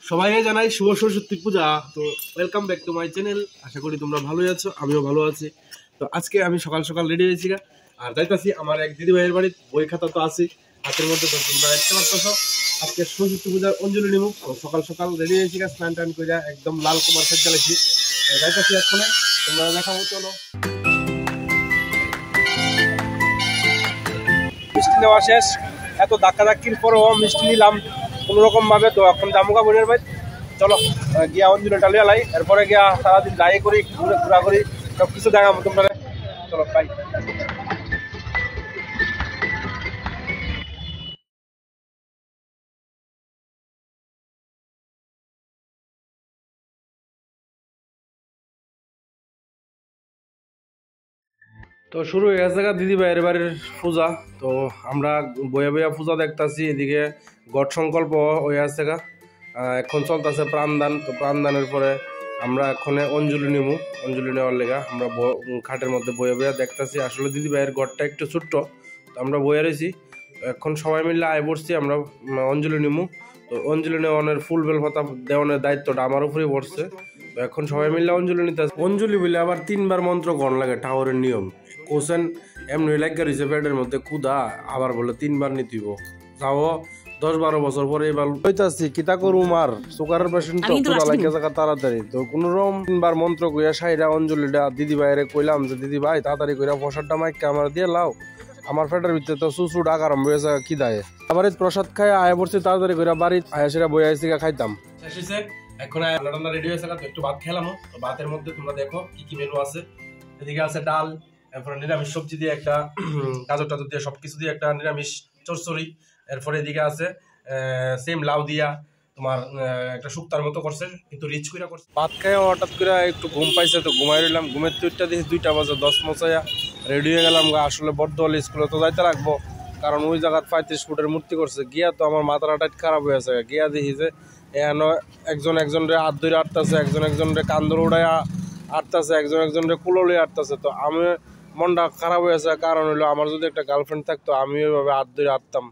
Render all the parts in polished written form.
সবাইকে জানাই শুভ সরস্বতী পূজা। তো welcome back to my channel. আশা করি তোমরা ভালোই আছো, আমিও ভালো আছি। তো আজকে আমি সকাল সকাল রেডি হয়েছি আর যাইতাছি আমার এক দিদি ভাইয়ের বাড়ি। বই খাতা তো আছি হাতের মধ্যে, তো তোমরা দেখতে পাচ্ছ আজকে সরস্বতী পূজার অঞ্জলি নিব। তো সকাল সকাল রেডি হয়েছি, স্নান টান করে একদম লাল কুমার সেট চালাইছি, যাইতাছি এক্ষণে। তোমরা দেখাবো, চলো। মিষ্টি নেওয়া শেষ, এত ধাক্কা ধাক্কির পরেও মিষ্টি নিলাম কোনোরকম ভাবে। তো এখন জামুকা বোনের ভাই, চলো গিয়া অঞ্জলিটা লিয়ে লাই, এরপরে গিয়া সারাদিন যাই করি, ঘোরা করি, সব কিছু দেখাবো তোমরা। চলো বাই। তো শুরু হয়ে গেছে দিদি ভাইয়ের বাড়ির পূজা। তো আমরা বইয়া বইয়া পূজা দেখতেছি, এদিকে গট সংকল্প হয়ে আছে এখন চলতেছে প্রাণদান। তো প্রাণদানের পরে আমরা এখন অঞ্জলি নিব। অঞ্জলি নেওয়ার লেগা আমরা খাটের মধ্যে বইয়া বইয়া দেখতেছি। আসলে দিদি ভাইয়ের ঘরটা একটু ছোট্ট, তো আমরা বইয়া রয়েছি। এখন সবাই মিলে আয় পড়ছি, আমরা অঞ্জলি নিব। তো অঞ্জলি নেওয়ানোর ফুল বেল পাতা দেওয়ানোর দায়িত্বটা আমার উপরেই পড়ছে। তো এখন সবাই মিলে অঞ্জলি নিতে। অঞ্জলি বলে আবার 3বার মন্ত্র গণ লাগে, ঠাকুরের নিয়ম। কোশ্চেন এমনি লাগা রয়েছে পেটের মধ্যে ক্ষুধা, আবার বলে 3বার নিতেইব। যাও 10-12 বছর পরে এবার হইতাছি কিতা করুম, আর সুগারের পেশেন্ট তো ক্ষুধা লাগে জায়গা তাড়াতাড়ি। তো কোনো রকম 3বার মন্ত্র কইয়া সাইরা অঞ্জলিটা দিদি ভাইয়ের কইলাম যে দিদি ভাই তাড়াতাড়ি কইরা প্রসাদটা মাইকে আমার দিয়ে লাও, আমার পেটের ভিতরে তো সুসু ডাক আরম্ভ হয়েছে খিদায়। আবার প্রসাদ খাই আয় পড়ছি তাড়াতাড়ি কইরা বাড়ি আয়া সেরা বই আইসি খাইতাম। শেষ হয়েছে, এখন রান্না রেডি হয়েছে। তো একটু ভাত খেলাম। তো ভাতের মধ্যে তোমরা দেখো কি কি মেনু আছে। এদিকে আছে ডাল, এরপরে নিরামিষ সবজি দিয়ে একটা গাজর টাজর দিয়ে সবকিছু দিয়ে একটা নিরামিষ চচ্চড়ি। এরপরে এদিকে আছে সেম লাউ দিয়া তোমার একটা শুক্তার মতো করছে, কিন্তু রিচ করে করছে। ভাত খাই হঠাৎ করে একটু ঘুম পাইছে, তো ঘুমাই রইলাম। ঘুমের তুইটা দেখি 2টা বাজে 10 মশাইয়া রেডি হয়ে গেলাম। আসলে বর্ধল স্কুলে তো যাইতে লাগবো, কারণ ওই জায়গায় 35 ফুটের মূর্তি করছে। গিয়া তো আমার মাথাটা টাইট খারাপ হয়ে আছে। গিয়া দেখি যে একজনরে হাত ধরে আটতেছে, একজনরে কান ধরে উড়াই আটতেছে, একজনরে কুললে আটতেছে। তো আমি মনটা খারাপ হয়ে আছে, কারণ হইলো আমার যদি একটা গার্লফ্রেন্ড থাকতো আমি ওইভাবে হাত ধরে আটতাম।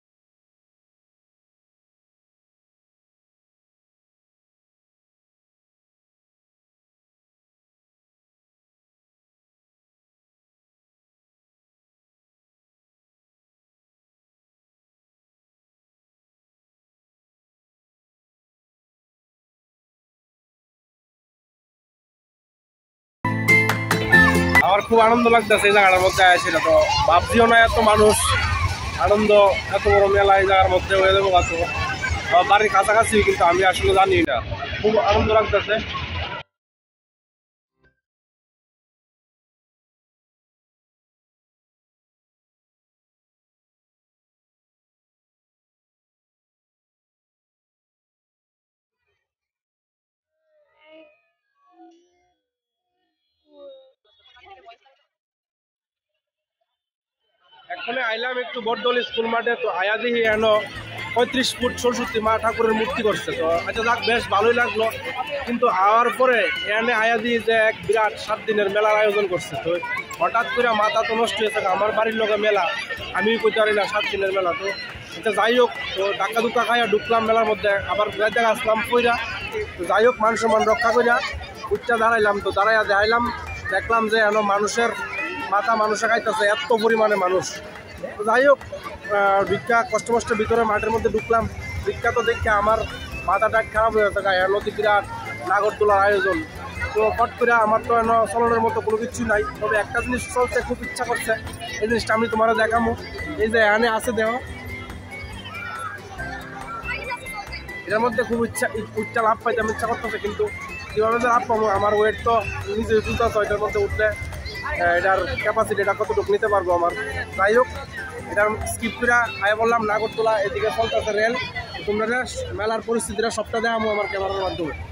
আমার খুব আনন্দ লাগতেছে এই জায়গাটার মধ্যে আসছিল। তো ভাবছিও না এত মানুষ, আনন্দ, এত বড় মেলা এই জায়গার মধ্যে হয়ে যাবো। আমার বাড়ির কাছাকাছি, কিন্তু আমি আসলে জানি না। খুব আনন্দ লাগতেছে। এখন আইলাম একটু বড়দল স্কুল মাঠে। তো আয়া দেখি এনো 35 ফুট সরস্বতী মা ঠাকুরের মূর্তি করছে। তো আচ্ছা যাক, বেশ ভালোই লাগলো। কিন্তু আওয়ার পরে এনে আয়া দিয়ে যে এক বিরাট 7 দিনের মেলার আয়োজন করছে। তো হঠাৎ করে মাথা তো নষ্ট হয়েছে, আমার বাড়ির লোকের মেলা, আমি কইতে পারি না 7 দিনের মেলা। তো এটা যাই হোক, তো ডাক্কা দুক্কা খাইয়া ঢুকলাম মেলার মধ্যে, আবার গাইতে আসলাম কইরা। তো যাই হোক, মান সম্মান রক্ষা করিয়া উচ্চা দাঁড়াইলাম। তো দাঁড়াইয়া দেখাইলাম, দেখলাম যে এনো মানুষের মাথা মানুষে খাইতেছে, এত পরিমাণে মানুষ। তো যাই হোক, ভিক্ষা কষ্ট কষ্টের ভিতরে মাঠের মধ্যে ঢুকলাম। ভিক্ষা তো দেখে আমার মাথাটা খারাপ হয়ে গেছে। নদী বিরাট নাগরদোলার আয়োজন। তো ফট করে আমার তো চলনের মতো কোনো কিছু নাই, তবে একটা জিনিস চলছে, খুব ইচ্ছা করছে। এই জিনিসটা আমি তোমার দেখাবো। এই যে এখানে আছে দেহ, এটার মধ্যে খুব ইচ্ছা লাভ পাইতে ইচ্ছা করতেছে, কিন্তু কীভাবে যে লাভ পাবো, আমার ওয়েট তো নিজে তুলতেছে। এটার মধ্যে উঠলে এটার ক্যাপাসিটি এটা কতটুকু নিতে পারবো আমার। যাই হোক, এটার স্কিপ করে আয় বললাম নাগরদোলা, এদিকে চলতেছে রেল। তোমরা মেলার পরিস্থিতিটা সবটা দেখাবো আমার ক্যামেরার মাধ্যমে।